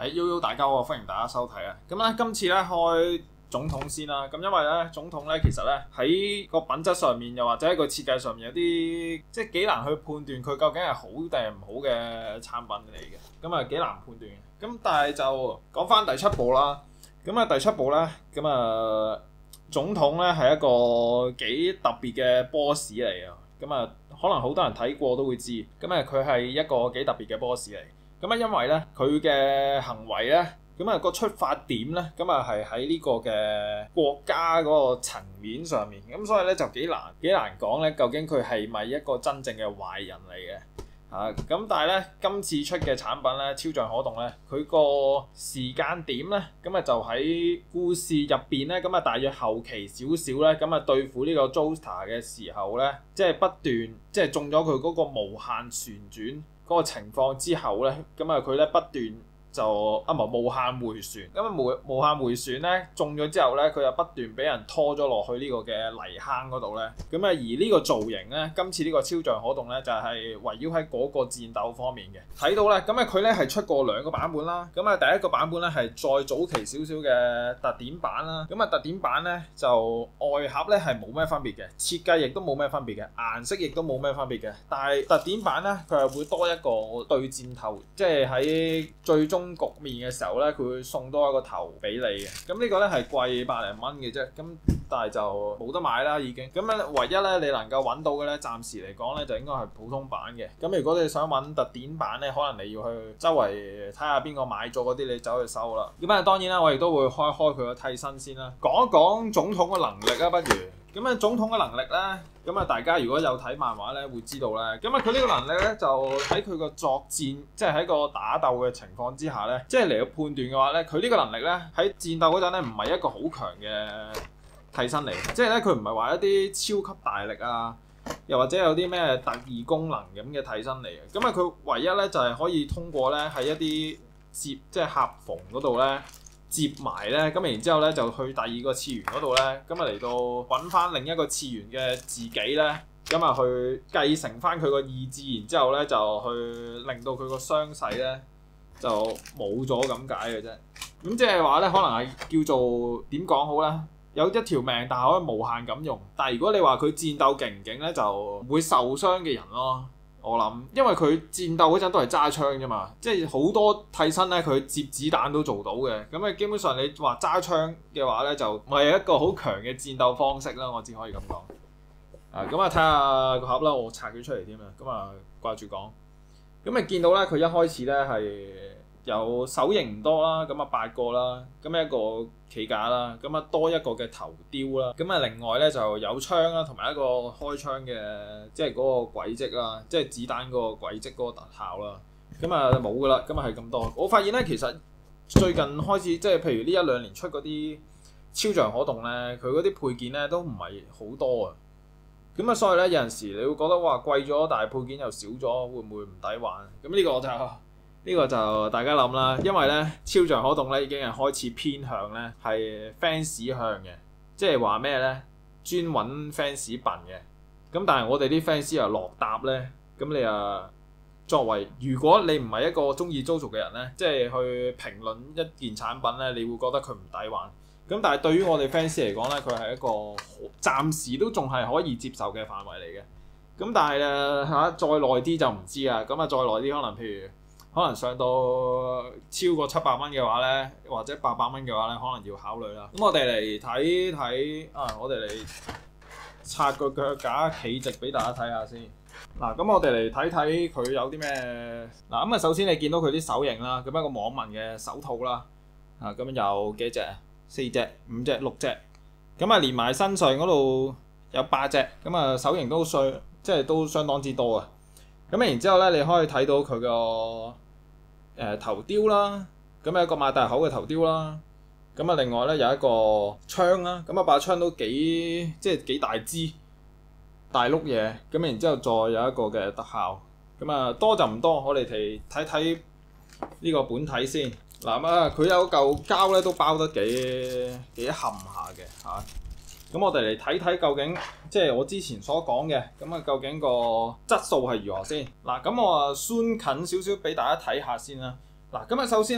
Yo，大家好，歡迎大家收睇啊！咁咧，今次咧開總統先啦。咁因為咧，總統咧其實咧喺個品質上面，又或者喺個設計上面有啲即係幾難去判斷佢究竟係好定係唔好嘅產品嚟嘅。咁啊幾難判斷嘅。咁但係就講翻第七部啦。咁啊第七部咧，咁啊總統咧係一個幾特別嘅 boss 嚟嘅。咁啊可能好多人睇過都會知。咁啊佢係一個幾特別嘅 boss 嚟。咁啊，因為咧佢嘅行為咧，咁啊個出發點咧，咁啊係喺呢個嘅國家嗰個層面上面，咁所以咧就幾難講咧，究竟佢係咪一個真正嘅壞人嚟嘅？咁但係咧今次出嘅產品咧，超像可動咧，佢個時間點咧，咁啊就喺故事入邊咧，咁啊大約後期少少咧，咁啊對付呢個 Joestar 嘅時候咧，即係不斷即係中咗佢嗰個無限旋轉嗰個情況之後咧，咁啊佢咧不斷就無限迴旋，咁啊無限迴旋咧中咗之後咧，佢又不斷俾人拖咗落去呢個嘅泥坑嗰度咧，咁啊而呢個造型咧，今次呢個超像可動咧就係圍繞喺嗰個戰鬥方面嘅。睇到咧，咁啊佢咧係出過兩個版本啦，咁啊第一個版本咧係再早期少少嘅特典版啦，咁啊特典版咧就外盒咧係冇咩分別嘅，設計亦都冇咩分別嘅，顏色亦都冇咩分別嘅，但係特典版咧佢係會多一個對戰頭，即係喺最終局面嘅時候咧，佢會送多一個頭俾你嘅。咁呢個咧係貴百零蚊嘅啫，咁但係就冇得買啦已經。咁咧唯一咧你能夠揾到嘅咧，暫時嚟講咧就應該係普通版嘅。咁如果你想揾特典版咧，可能你要去周圍睇下邊個買咗嗰啲，你走去收啦。咁啊當然啦，我亦都會開佢個替身先啦，講一講總統嘅能力啊，不如。咁啊總統嘅能力咧，咁啊大家如果有睇漫畫咧會知道咧，咁啊佢呢個能力咧就喺佢個作戰，即係喺個打鬥嘅情況之下咧，即係嚟到判斷嘅話咧，佢呢個能力咧喺戰鬥嗰陣咧唔係一個好強嘅替身嚟，即係咧佢唔係話一啲超級大力啊，又或者有啲咩特異功能咁嘅替身嚟嘅。咁啊佢唯一咧就係可以通過咧喺一啲即係合縫嗰度咧接埋咧，咁然之後咧就去第二個次元嗰度咧，咁啊嚟到揾翻另一個次元嘅自己咧，咁啊去繼承翻佢個意志，然之後咧就去令到佢個傷勢咧就冇咗咁解嘅啫。咁即係話咧，可能係叫做點講好咧？有一條命，但係可以無限咁用。但係如果你話佢戰鬥勁唔勁咧，就唔會受傷嘅人咯。我諗，因為佢戰鬥嗰陣都係揸槍啫嘛，即係好多替身咧，佢接子彈都做到嘅。咁啊，基本上你話揸槍嘅話咧，就唔係一個好強嘅戰鬥方式啦。我只可以咁講。咁啊，睇下個盒啦，我拆咗出嚟添啊。咁啊，掛住講。咁啊，見到咧，佢一開始咧係有手型唔多啦，咁啊8個啦，咁一個企架啦，咁啊多一個嘅頭雕啦，咁啊另外咧就有槍啦，同埋一個開槍嘅即係嗰個軌跡啦，即係子彈嗰個軌跡嗰個特效啦，咁啊冇噶啦，咁啊係咁多。我發現咧，其實最近開始即係譬如呢1-2年出嗰啲超像可動咧，佢嗰啲配件咧都唔係好多啊。咁啊，所以咧有陣時你會覺得哇貴咗，但係配件又少咗，會唔會唔抵玩？咁呢個就大家諗啦，因為咧超像可動咧已經係開始偏向咧係 fans 向嘅，即係話咩咧專揾 fans 笨嘅。咁但係我哋啲 fans 又落搭咧，咁你啊作為如果你唔係一個中意 JoJo 嘅人咧，即係去評論一件產品咧，你會覺得佢唔抵玩。咁但係對於我哋 fans 嚟講咧，佢係一個暫時都仲係可以接受嘅範圍嚟嘅。咁但係再耐啲就唔知啦。咁啊再耐啲可能譬如可能上到超過700蚊嘅話咧，或者800蚊嘅話咧，可能要考慮啦。咁我哋嚟睇睇我哋嚟拆個腳架企直俾大家睇下先。嗱，咁我哋嚟睇睇佢有啲咩。嗱，咁啊首先你見到佢啲手型啦，咁一個網民嘅手套啦。咁有幾隻？4隻、5隻、6隻。咁啊連埋身上嗰度有8隻。咁啊手型都即係都相當之多啊。咁然之後咧，你可以睇到佢個頭雕啦，咁有一個擘大口嘅頭雕啦，咁啊另外咧有一個槍啦，咁啊把槍都幾大支大碌嘢，咁然之後再有一個嘅特效，咁啊多就唔多，我哋睇睇呢個本體先。嗱佢有嚿膠咧都包得幾冚下嘅嚇。咁我哋嚟睇睇究竟，即係我之前所講嘅，咁啊究竟個質素係如何先？嗱，咁我zoom近少少俾大家睇下先啦。嗱，咁啊首先咧，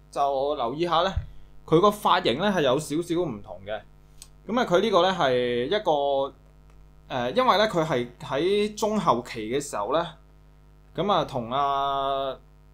就留意下咧，佢個髮型咧係有少少唔同嘅。咁啊，佢呢個咧係一個因為咧佢係喺中後期嘅時候咧，咁啊同阿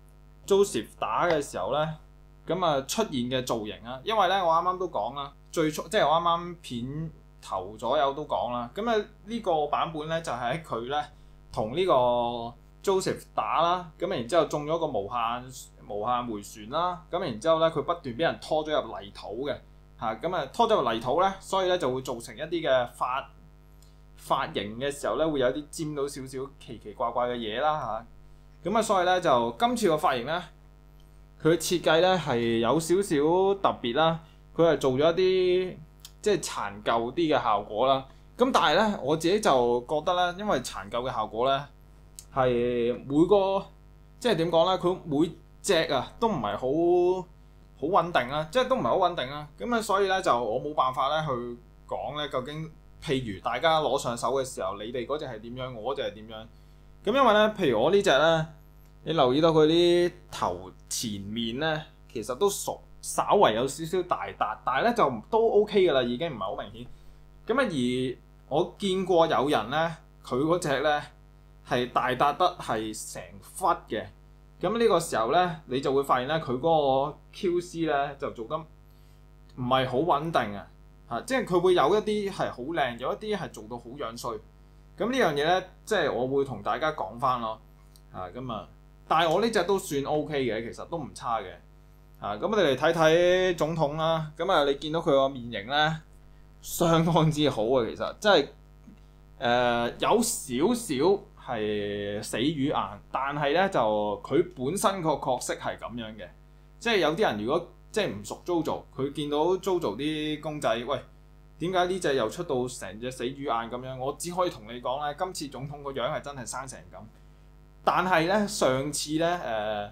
Joseph 打嘅時候咧，咁啊出現嘅造型啊，因為咧我啱啱都講啦，最初即係我啱啱片頭左右都講啦，咁啊呢個版本咧就係喺佢咧同呢個 Joseph 打啦，咁然之後中咗個無限迴旋啦，咁然之後咧佢不斷俾人拖咗入泥土嘅嚇，咁啊拖咗入泥土咧，所以咧就會造成一啲嘅髮型嘅時候咧會有啲沾到少少奇奇怪怪嘅嘢啦嚇，咁啊所以咧就今次個髮型咧，佢設計咧係有少少特別啦，佢係做咗一啲即係殘舊啲嘅效果啦。咁但係咧我自己就覺得咧，因為殘舊嘅效果咧係每個即係點講咧，佢每隻啊都唔係好穩定啦，即係都唔係好穩定啦。咁啊所以咧就我冇辦法咧去講咧究竟，譬如大家攞上手嘅時候，你哋嗰隻係點樣，我嗰隻係點樣。咁因為咧，譬如我呢隻咧，你留意到佢啲頭前面咧，其實都稍為有少少大笪，但係咧就都 OK 㗎啦，已經唔係好明顯。咁啊而我見過有人咧，佢嗰隻咧係大笪得係成忽嘅。咁呢個時候咧，你就會發現咧，佢嗰個 QC 咧就做得唔係好穩定啊！嚇，即係佢會有一啲係好靚，有一啲係做到好樣衰。咁呢樣嘢咧，即係我會同大家講翻咯。嚇咁啊，但係我呢隻都算 OK 嘅，其實都唔差嘅。嚇咁我哋嚟睇睇總統啦。咁啊，你見到佢個面型咧，相當之好啊！其實即係有少少係死魚眼，但係咧就佢本身個角色係咁樣嘅。即係有啲人如果即係唔熟 JoJo， 佢見到 JoJo 啲公仔，喂，點解呢隻又出到成隻死魚眼咁樣？我只可以同你講咧，今次總統個樣係真係生成咁。但係咧，上次咧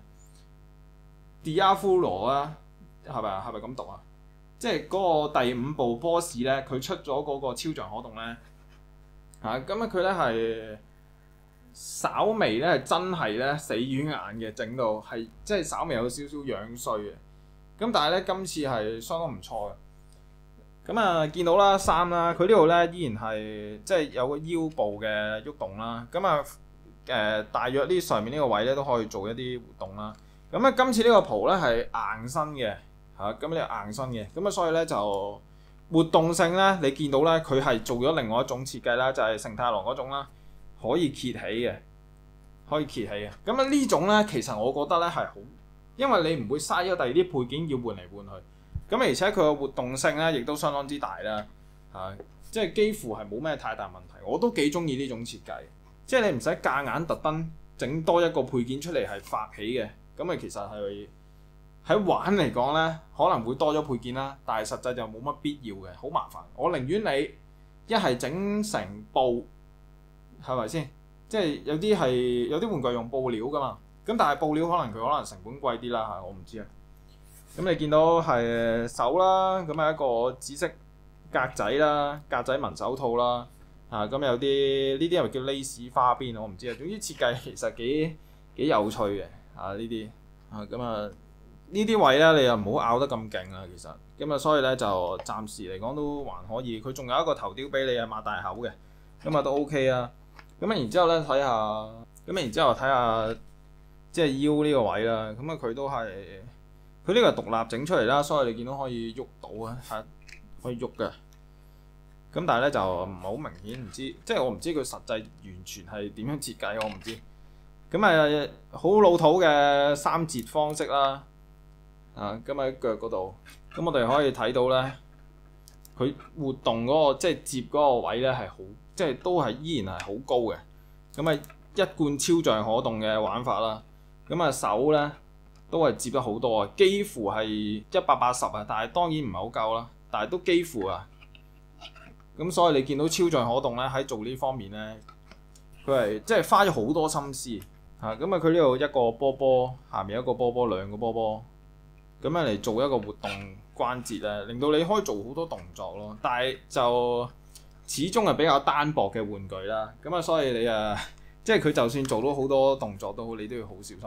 Diavolo 啊，係咪咁讀啊？即係嗰個第5部 boss 咧，佢出咗嗰個超像可動咧嚇，咁啊佢咧係稍微咧係真係咧死魚眼嘅，整到係即係稍微有少少樣衰嘅。咁但係咧，今次係相當唔錯嘅。咁啊，見到啦衫啦，佢呢度咧依然係即係有個腰部嘅喐動啦。咁啊大約呢上面呢個位咧都可以做一啲活動啦。咁啊，今次呢個袍咧係硬身嘅嚇，咁呢個硬身嘅，咁啊所以咧就活動性咧，你見到咧佢係做咗另外一種設計啦，就係成太郎嗰種啦，可以揭起嘅，可以揭起嘅。咁啊呢種咧，其實我覺得咧係好。因為你唔會嘥咗第二啲配件要換嚟換去，咁而且佢個活動性咧亦都相當之大啦，即係幾乎係冇咩太大問題。我都幾中意呢種設計，即係你唔使夾硬特登整多一個配件出嚟係發起嘅，咁啊其實係喺玩嚟講咧可能會多咗配件啦，但係實際就冇乜必要嘅，好麻煩。我寧願你一係整成布，係咪先？即係有啲玩具用布料㗎嘛。咁但係布料可能成本貴啲啦嚇，我唔知啊。咁你見到係手啦，咁係一個紫色格仔啦，格仔紋手套啦，咁有啲呢啲係咪叫 lace 花邊我唔知啊。總之設計其實幾有趣嘅呢啲咁啊呢啲位咧你又唔好拗得咁勁啊，其實咁啊所以咧就暫時嚟講都還可以。佢仲有一個頭雕俾你啊，擘大口嘅，咁啊都 OK 啊。咁啊然之後咧睇下。即係腰呢個位啦，咁啊佢都係佢呢個係獨立整出嚟啦，所以你見到可以喐到啊，係可以喐嘅。咁但係咧就唔係好明顯，唔知即係我唔知佢實際完全係點樣設計，我唔知。咁啊好老土嘅3節方式啦，咁喺腳嗰度，咁我哋可以睇到咧，佢活動嗰個即係接嗰個位咧係好，即係都係依然係好高嘅。咁啊一貫超像可動嘅玩法啦。咁啊手咧都係接得好多啊，幾乎係180啊，但係當然唔係好夠啦，但係都幾乎啊。咁所以你見到超像可動咧喺做呢方面咧，佢係即係花咗好多心思嚇。咁啊佢呢度一個波波，下面一個波波，兩個波波，咁樣嚟做一個活動關節咧，令到你可以做好多動作咯。但係就始終係比較單薄嘅玩具啦。咁啊所以你即係佢就算做到好多動作都好，你都要好小心咁。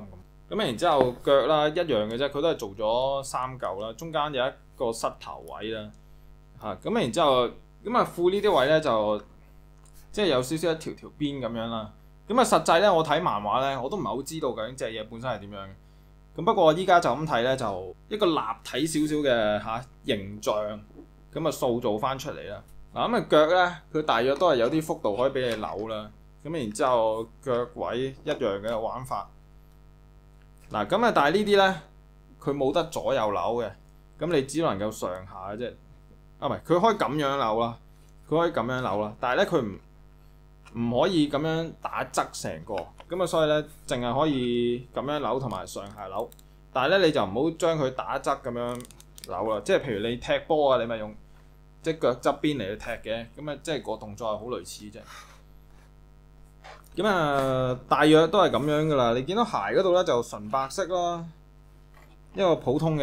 咁然之後腳啦一樣嘅啫，佢都係做咗3嚿啦，中間有一個膝頭位啦嚇。咁然之後咁啊褲呢啲位咧就即係有少少一條條邊咁樣啦。咁啊實際咧我睇漫畫咧我都唔係好知道究竟隻嘢本身係點樣嘅。咁不過依家就咁睇咧，就一個立體少少嘅形象，咁啊塑造翻出嚟啦。嗱咁啊腳咧，佢大約都係有啲幅度可以俾你扭啦。咁然之後腳位一樣嘅玩法。嗱咁啊，但係呢啲咧，佢冇得左右扭嘅，咁你只能夠上下嘅啫。啊唔係，佢可以咁樣扭啦，佢可以咁樣扭啦，但係咧佢唔可以咁樣打側成個。咁啊，所以咧，淨係可以咁樣扭同埋上下扭，但係咧你就唔好將佢打側咁樣扭啦。即係譬如你踢波啊，你咪用即係腳側邊嚟去踢嘅，咁啊即係個動作係好類似啫。咁啊，大約都係咁樣噶啦。你見到鞋嗰度咧就純白色啦，一個普通嘅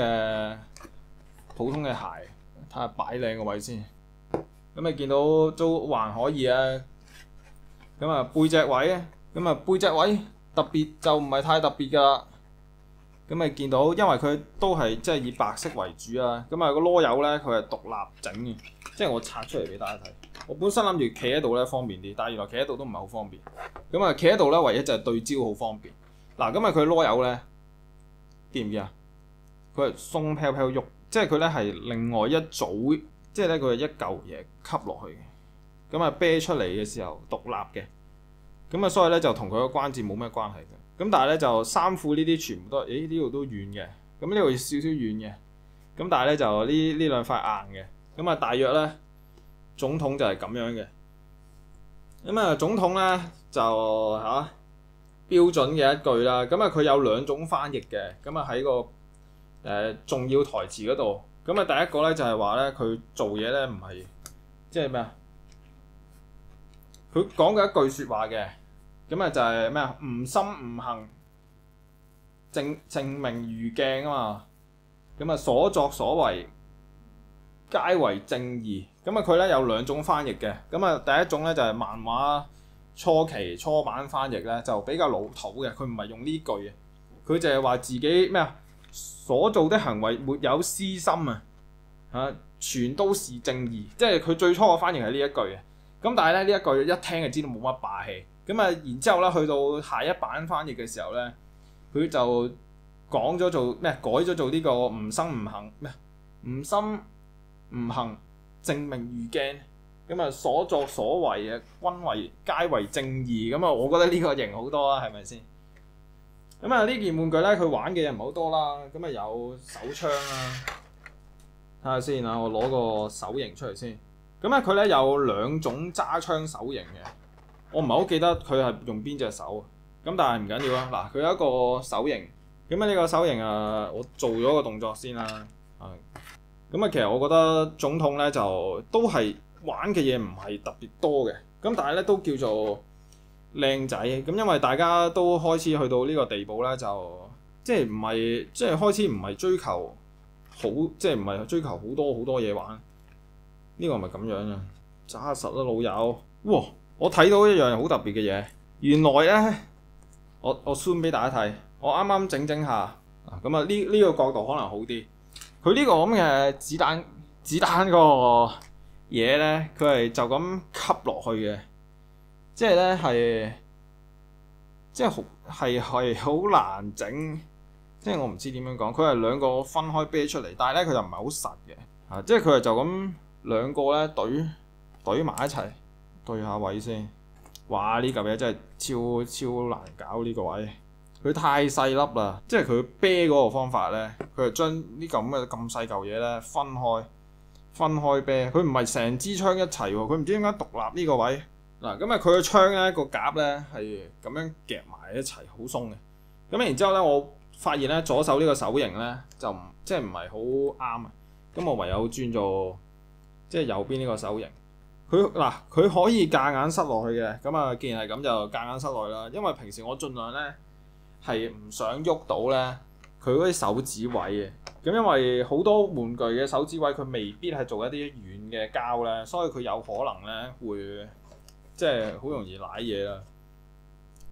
鞋，睇下擺靚個位先。咁你見到都還可以啊。咁啊背脊位啊。咁啊背脊位特別就唔係太特別㗎啦。咁咪見到，因為佢都係即係以白色為主啊。咁啊個籮柚咧佢係獨立整嘅，即係我拆出嚟俾大家睇。我本身諗住企喺度咧方便啲，但係原來企喺度都唔係好方便。咁啊企喺度咧唯一就係對焦好方便。嗱咁啊佢籮柚咧見唔見啊？佢係鬆飄飄喐，即係佢咧係另外一組，即係咧佢係一嚿嘢吸落去嘅。咁啊啤出嚟嘅時候獨立嘅。咁啊，所以咧就同佢個關節冇咩關係嘅。咁但係咧就衫褲呢啲全部都係，呢度都軟嘅。咁呢度少少軟嘅。咁但係咧就呢兩塊硬嘅。咁啊，大約咧總統就係咁樣嘅。咁啊，總統咧就標準嘅一句啦。咁啊，佢有2種翻譯嘅。咁啊喺個重要台詞嗰度。咁啊，第一個咧就係話咧佢做嘢咧唔係即係咩啊？佢講嘅一句説話嘅。咁啊就係咩啊？吾心吾行，證明如鏡啊嘛。咁啊所作所為，皆為正義。咁啊佢咧有2種翻譯嘅。咁啊第一種咧就係漫畫初版翻譯咧，就比較老土嘅。佢唔係用呢句嘅，佢就係話自己咩啊？所做的行為沒有私心啊，全都是正義。即係佢最初嘅翻譯係呢一句嘅。咁但係咧呢一句一聽就知道冇乜霸氣。咁啊，然之後咧，去到下一版翻譯嘅時候咧，佢就講咗做咩？改咗做呢個吾心吾行咩？吾心吾行，證明如鏡。咁啊，所作所為嘅皆為正義。咁啊，我覺得呢個型好多啦，係咪先？咁啊，呢件玩具咧，佢玩嘅嘢唔係好多啦。咁啊，有手槍啦，睇下先啊，我攞個手型出嚟先。咁啊，佢咧有2種揸槍手型嘅。我唔係好記得佢係用邊隻手，咁但係唔緊要啦。嗱，佢有一個手型，咁啊呢個手型我做咗個動作先啦。咁啊，其實我覺得總統咧就都係玩嘅嘢唔係特別多嘅，咁但係咧都叫做靚仔。咁因為大家都開始去到呢個地步咧，就即係唔係即係開始唔係追求好，即係唔係追求好多嘢玩。呢個係咪咁樣啊？揸實啦，老友，哇！我睇到一樣好特別嘅嘢，原來咧，我 zoom 俾大家睇，我啱啱整下，咁啊呢個角度可能好啲。佢呢個咁嘅子彈嗰個嘢咧，佢係就咁吸落去嘅，即係咧係，即係好難整，即係我唔知點樣講。佢係2個分開啤出嚟，但係咧佢就唔係好實嘅，即係佢係就咁2個咧懟埋一齊。對下位先，哇！呢嚿嘢真係超難搞呢個位，佢太細粒啦，即係佢啤嗰個方法咧，佢係將呢咁細嚿嘢咧分開啤，佢唔係成支槍一齊喎，佢唔知點解獨立呢個位。嗱，咁啊佢個槍咧個夾咧係咁樣夾埋一齊，好鬆嘅。咁然之後咧，我發現咧左手呢個手型咧就唔係好啱啊，咁我唯有轉做即係右邊呢個手型。佢可以夾硬塞落去嘅，咁啊，既然係咁就夾硬塞落去啦。因為平時我盡量咧係唔想喐到咧佢嗰啲手指位嘅，咁因為好多玩具嘅手指位佢未必係做一啲軟嘅膠咧，所以佢有可能咧會即係好容易舐嘢啦。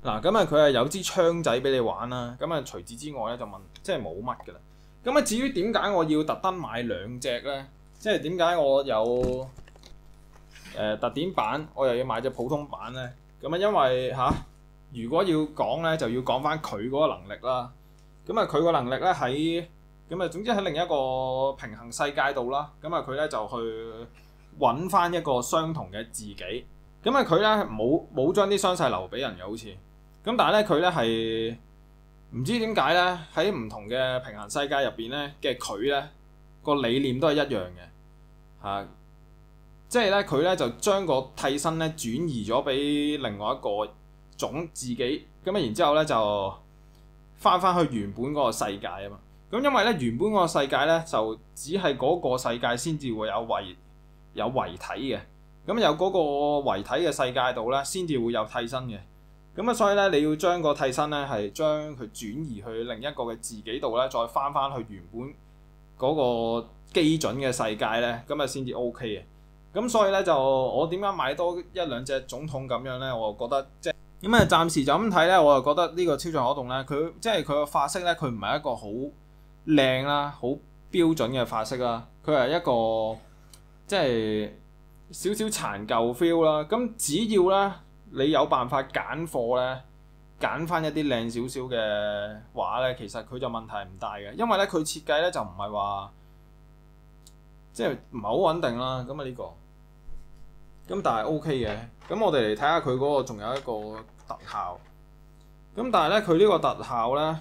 嗱，咁啊佢係有支槍仔俾你玩啦，咁啊除此之外咧就即係冇乜㗎啦。咁啊至於點解我要特登買兩隻咧？即係點解我有特典版，我又要買隻普通版咧？咁啊因為如果要講咧，就要講翻佢嗰個能力啦。咁啊佢個能力咧喺咁啊總之喺另一個平衡世界度啦。咁啊佢咧就去揾翻一個相同嘅自己。咁啊佢咧冇將啲傷勢留俾人嘅好似。咁但係咧佢咧係唔知點解咧喺唔同嘅平衡世界入邊咧嘅佢咧個理念都係一樣嘅即係咧佢咧就將個替身咧轉移咗俾另外一個種自己，咁啊然之後咧就翻去原本嗰個世界啊嘛。咁因為咧原本嗰個世界咧就只係嗰個世界先至會有遺體嘅，咁有嗰個遺體嘅世界度咧先至會有替身嘅。咁啊，所以咧你要將個替身咧係將佢轉移去另一個嘅自己度咧，再翻去原本嗰個基準嘅世界咧，咁啊先至 OK 嘅。咁所以咧就我點解買多一兩隻總統咁樣咧？我就覺得即係咁啊，暫時就咁睇咧，我就覺得呢個超像可動咧，佢即係佢個髮色咧，佢唔係一個好靚啦、好標準嘅髮色啦，佢係一個即係少少殘舊 feel 啦。咁只要咧你有辦法揀貨咧，揀翻一啲靚少少嘅話咧，其實佢就問題唔大嘅，因為咧佢設計咧就唔係話即係唔係好穩定啦。咁啊呢個咁但係 OK 嘅。咁我哋嚟睇下佢嗰個仲有一個特效。咁但係咧佢呢個特效咧，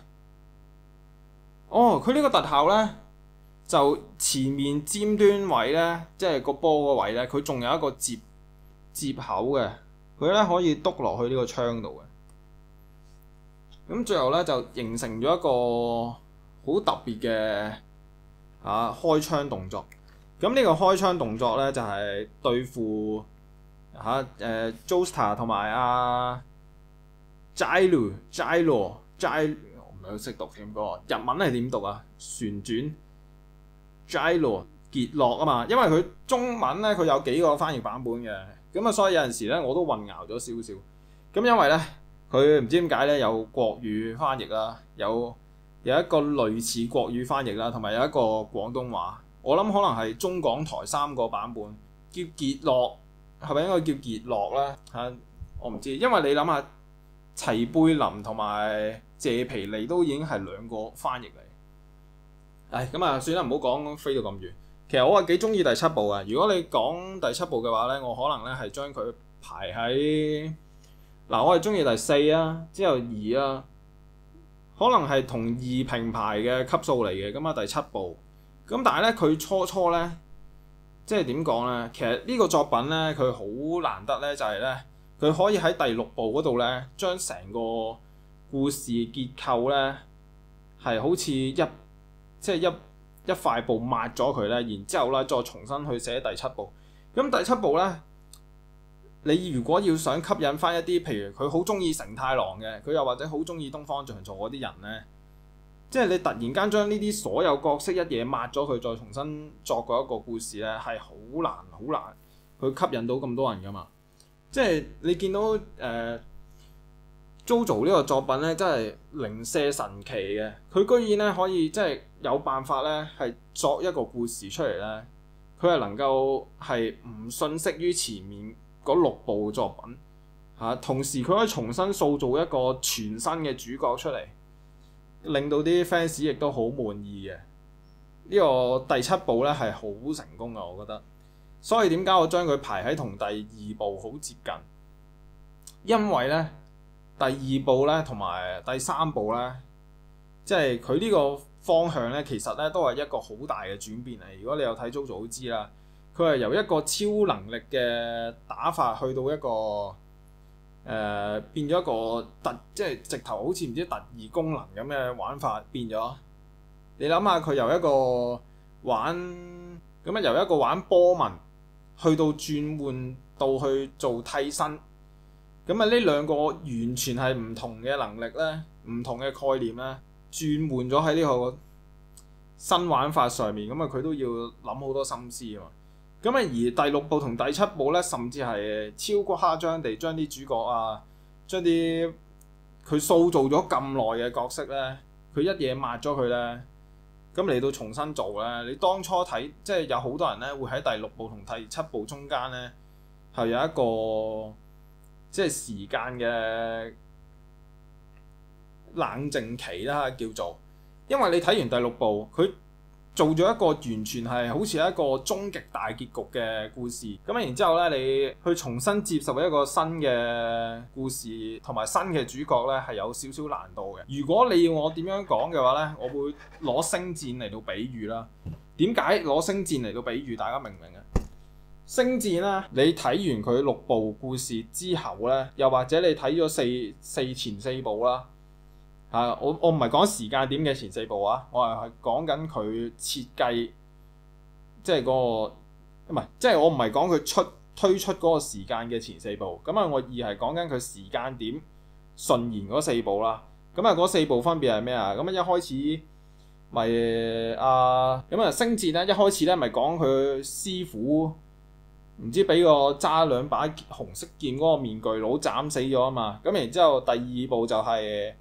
佢呢個特效咧就前面尖端位咧，即係個波個位咧，佢仲有一個接口嘅。佢咧可以篤落去呢個槍度嘅，咁最後咧就形成咗一個好特別嘅開槍動作。咁呢個開槍動作咧就係對付Joestar 同埋Gyro， 我唔係好識讀添，嗰個日文係點讀啊？旋轉 Gyro 傑洛啊嘛，因為佢中文咧佢有幾個翻譯版本嘅。咁啊，所以有陣時咧，我都混淆咗少少。咁因為咧，佢唔知點解咧，有國語翻譯啦，有一個類似國語翻譯啦，同埋有一個廣東話。我諗可能係中港台三個版本，叫傑洛，係咪應該叫傑洛咧？我唔知，因為你諗下，齊貝林同埋謝皮利都已經係兩個翻譯嚟。咁啊，算啦，唔好講飛到咁遠。其實我係幾中意第七部啊！如果你講第七部嘅話咧，我可能咧係將佢排喺我係中意第四啊，之後2啊，可能係同2平排嘅級數嚟嘅。咁啊第七部，咁但係咧佢初咧，即係點講咧？其實呢個作品咧，佢好難得咧，就係咧佢可以喺第6部嗰度咧，將成個故事結構咧係好似一塊布抹咗佢咧，然之後咧再重新去寫第七部。咁第七部咧，你如果要想吸引翻一啲，譬如佢好中意成太郎嘅，佢又或者好中意東方長造嗰啲人咧，即係你突然間將呢啲所有角色一嘢抹咗佢，再重新作過一個故事咧，係好難去吸引到咁多人噶嘛。即係你見到JoJo 呢個作品咧，真係零舍神奇嘅。佢居然咧可以即係有辦法咧，係作一個故事出嚟咧。佢係能夠係唔遜色於前面嗰6部作品同時佢可以重新塑造一個全新嘅主角出嚟，令到啲 fans 亦都好滿意嘅。呢個第七部咧係好成功嘅，我覺得。所以點解我將佢排喺同第2部好接近？因為咧。第2部咧同埋第3部咧，即係佢呢個方向咧，其實咧都係一個好大嘅轉變嚟。如果你有睇 JoJo 都知啦，佢係由一個超能力嘅打法去到一個變咗一個即係直頭好似唔知特異功能咁嘅玩法變咗。你諗下佢由一個玩波紋去到轉換到去做替身。咁啊！呢兩個完全係唔同嘅能力咧，唔同嘅概念咧，轉換咗喺呢個新玩法上面。咁啊，佢都要諗好多心思啊嘛。咁啊，而第6部同第7部咧，甚至係超誇張地將啲主角將啲佢塑造咗咁耐嘅角色咧，佢一嘢抹咗佢咧，咁嚟到重新做咧，你當初睇即係有好多人咧會喺第6部同第7部中間咧係有一個即係時間嘅冷靜期啦，叫做，因為你睇完第6部，佢做咗一個完全係好似一個終極大結局嘅故事，咁然之後咧，你去重新接受一個新嘅故事同埋新嘅主角咧，係有少少難度嘅。如果你要我點樣講嘅話咧，我會攞星戰嚟到比喻啦。點解攞星戰嚟到比喻？大家明唔明啊？星戰咧，你睇完佢6部故事之後咧，又或者你睇咗前4部啦。我唔係講時間點嘅前4部啊，我係講緊佢設計，即係嗰個唔係，即係我唔係講佢推出嗰個時間嘅前4部，咁啊我而係講緊佢時間點順延嗰4部啦。咁啊嗰4部分別係咩啊？咁啊一開始咪咁啊星戰咧，一開始咧咪講佢師傅唔知俾個揸2把紅色劍嗰個面具佬斬死咗啊嘛。咁然之後第2部就係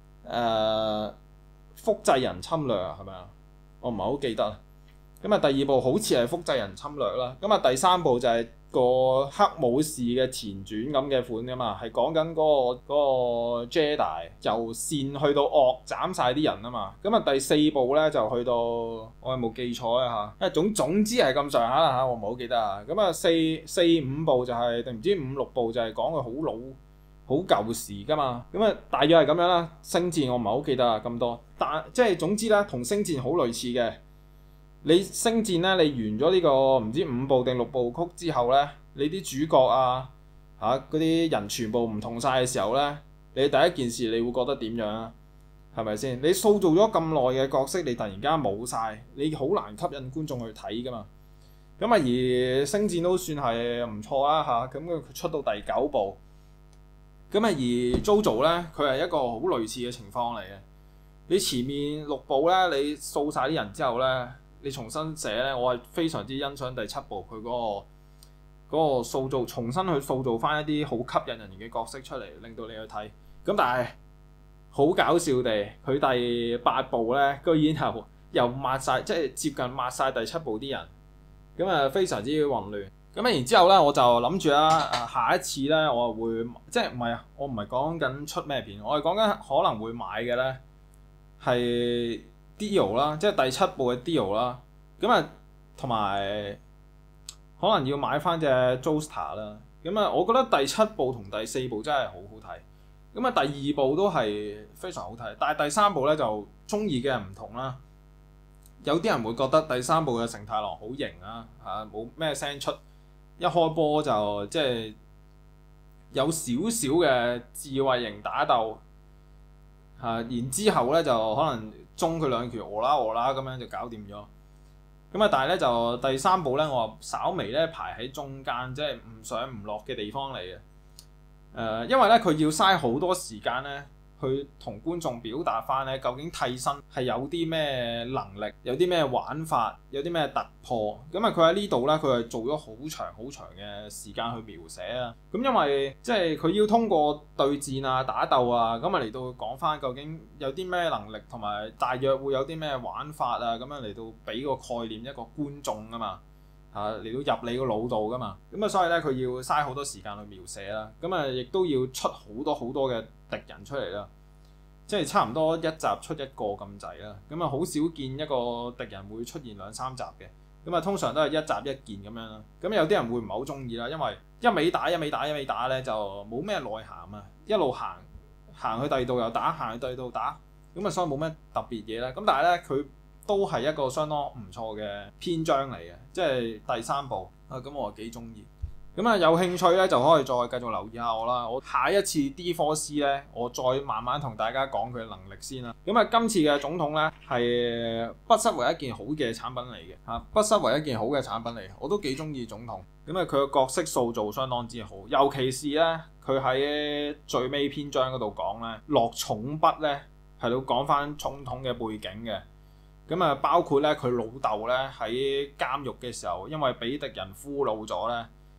複製人侵略係咪啊？我唔係好記得。咁啊第2部好似係複製人侵略啦。咁啊第3部就係個黑武士嘅前傳咁嘅款噶嘛，係講緊嗰個 Jedi 由善去到惡斬晒啲人啊嘛。咁啊第4部咧就去到我有冇記錯啊嚇？總之係咁上下啦嚇，我唔係好記得啊。咁啊四五部就係定唔知5、6部就係講佢好老好舊時噶嘛。咁啊大約係咁樣啦。星戰我唔係好記得啊咁多，但即係總之啦，同星戰好類似嘅。你星戰咧，你完咗呢個唔知5部定6部曲之後咧，你啲主角嗰啲人全部唔同晒嘅時候咧，你第一件事你會覺得點樣啊？係咪先？你塑造咗咁耐嘅角色，你突然間冇晒，你好難吸引觀眾去睇噶嘛。咁啊而星戰都算係唔錯啦嚇，咁佢出到第9部，咁啊而 JoJo 咧，佢係一個好類似嘅情況嚟嘅。你前面6部咧，你掃晒啲人之後咧，你重新寫咧，我係非常之欣賞第7部佢嗰個塑造，重新去塑造翻一啲好吸引人嘅角色出嚟，令到你去睇。咁但係好搞笑地，佢第8部咧，居然又抹晒，即係接近抹晒第7部啲人，咁啊非常之混亂。咁啊然之後咧，我就諗住啦，下一次咧，我會即係唔係啊？我唔係講緊出咩片，我係講緊可能會買嘅咧係Dio 啦，即係第7部嘅 Dio 啦，咁啊同埋可能要買翻隻 Joestar 啦，咁啊我覺得第7部同第4部真係好好睇，咁啊第2部都係非常好睇，但係第3部咧就中意嘅人唔同啦，有啲人會覺得第3部嘅成太郎好型啊，冇咩聲出，一開波就即係有少少嘅智慧型打鬥，然之後咧就可能中佢2拳啦咁樣就搞掂咗。咁啊，但係咧就第3部咧，我稍微咧排喺中間，即係唔上唔落嘅地方嚟嘅。因為咧佢要嘥好多時間咧，去同觀眾表達翻咧，究竟替身係有啲咩能力，有啲咩玩法，有啲咩突破。咁啊，佢喺呢度咧，佢係做咗好長嘅時間去描寫啊。咁因為即係佢要通過對戰啊、打鬥啊，咁啊嚟到講翻究竟有啲咩能力，同埋大約會有啲咩玩法啊，咁樣嚟到俾個概念一個觀眾啊嘛。嚟到入你個腦度噶嘛，咁啊所以咧佢要嘥好多時間去描寫啦，咁啊亦都要出好多嘅敵人出嚟啦，即係差唔多一集出一個咁滯啦，咁啊好少見一個敵人會出現2-3集嘅，咁啊通常都係一集一件咁樣啦，咁有啲人會唔係好中意啦，因為一味打咧就冇咩內涵啊，一路行去第二度又打，行去第二度打，咁啊所以冇咩特別嘢啦，咁但係咧佢都係一個相當唔錯嘅篇章嚟嘅，即係第3部咁我幾中意。咁啊有興趣咧就可以再繼續留意下我啦。我下一次 D4C 咧，我再慢慢同大家講佢嘅能力先啦。咁啊今次嘅總統咧係不失為一件好嘅產品嚟嘅，不失為一件好嘅產品嚟，我都幾中意總統。咁啊佢嘅角色塑造相當之好，尤其是咧佢喺最尾篇章嗰度講咧落重筆咧係到講翻總統嘅背景嘅。咁啊，包括咧佢老豆咧喺監獄嘅時候，因為俾敵人俘虜咗咧，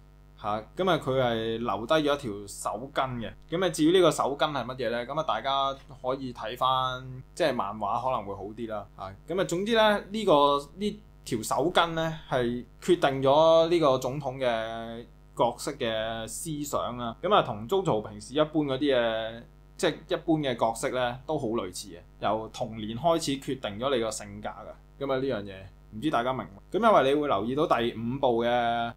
嚇，咁啊佢係留低咗一條手巾嘅。咁啊至於呢個手巾係乜嘢咧？咁啊大家可以睇翻即係漫畫可能會好啲啦嚇。咁啊總之咧呢條手巾咧係決定咗呢個總統嘅角色嘅思想啦。咁啊同 JoJo 平時一般嗰啲即係一般嘅角色咧都好類似嘅，由童年開始決定咗你個性格㗎。咁啊呢樣嘢唔知大家明唔明？咁因為你會留意到第5部嘅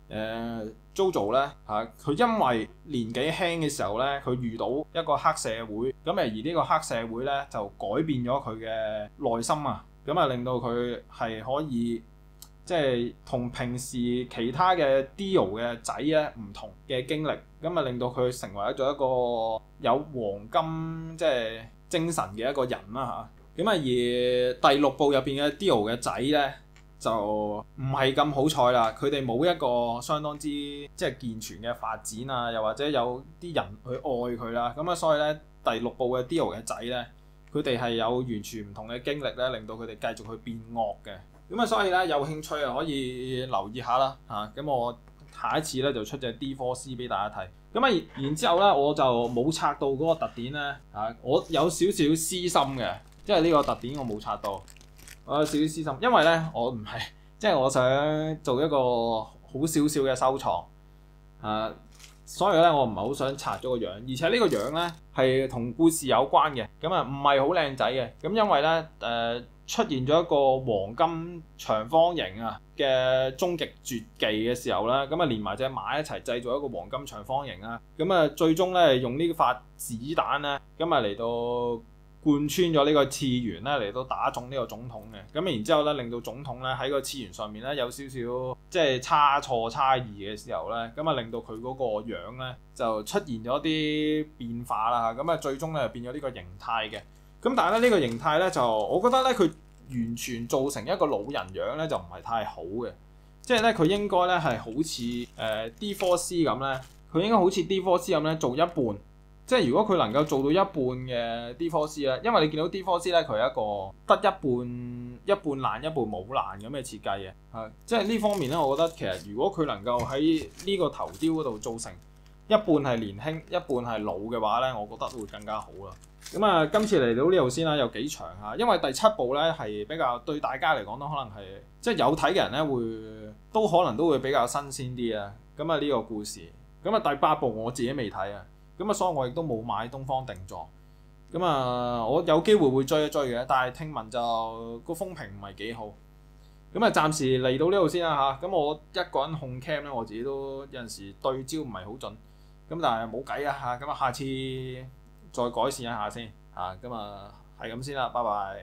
JoJo 咧嚇，佢因為年紀輕嘅時候咧，佢遇到一個黑社會，咁而呢個黑社會咧就改變咗佢嘅內心啊，咁啊令到佢係可以即係同平時其他嘅 Dio 嘅仔咧唔同嘅經歷，咁啊令到佢成為咗一個有黃金即係精神嘅一個人啦嚇。咁啊而第6部入邊嘅 Dio 嘅仔咧就唔係咁好彩啦，佢哋冇一個相當之即係健全嘅發展啊，又或者有啲人去愛佢啦，咁啊所以咧第6部嘅 Dio 嘅仔咧，佢哋係有完全唔同嘅經歷咧，令到佢哋繼續去變惡嘅。咁啊，所以咧有興趣啊可以留意下啦嚇。咁我下一次咧就出隻 D4C 俾大家睇。咁啊，然之後咧我就冇拆到嗰個特點咧嚇，我有少少私心嘅，即係呢個特點我冇拆到，我有少少私心，因為咧我唔係即係我想做一個好少少嘅收藏啊，所以咧我唔係好想拆咗個樣，而且呢個樣咧係同故事有關嘅，咁啊唔係好靚仔嘅，咁因為咧出現咗一個黃金長方形啊嘅終極絕技嘅時候咧，咁啊連埋隻馬一齊製造一個黃金長方形啊，咁啊最終咧用呢發子彈咧，咁啊嚟到貫穿咗呢個次元咧，嚟到打中呢個總統嘅，咁然之後咧令到總統咧喺個次元上面咧有少少即係差錯差異嘅時候咧，咁啊令到佢嗰個樣咧就出現咗啲變化啦，咁啊最終咧變咗呢個形態嘅。咁但係咧呢個形態咧就我覺得咧佢完全做成一個老人樣咧就唔係太好嘅，即係咧佢應該咧係好似D4C 咁咧，佢應該好似 D4C 咁咧做一半，即係如果佢能夠做到一半嘅 D4C 咧，因為你見到 D4C 咧佢係一個得一半爛一半冇爛咁嘅設計嘅，即係呢方面咧，我覺得其實如果佢能夠喺呢個頭雕嗰度做成一半係年輕一半係老嘅話咧，我覺得會更加好啦。咁啊，今次嚟到呢度先啦，有幾長嚇，因為第7部咧係比較對大家嚟講都可能係即係有睇嘅人咧都可能都會比較新鮮啲啊。咁啊呢個故事，咁啊第8部我自己未睇啊，咁啊所以我亦都冇買東方定座。咁啊我有機會會追一追嘅，但係聽聞就個風評唔係幾好。咁啊暫時嚟到呢度先啦嚇。咁我一個人控 cam 咧，我自己都有陣時對焦唔係好準。咁但係冇計啊嚇。咁啊下次再改善一下先嚇，咁啊係咁先啦，拜拜。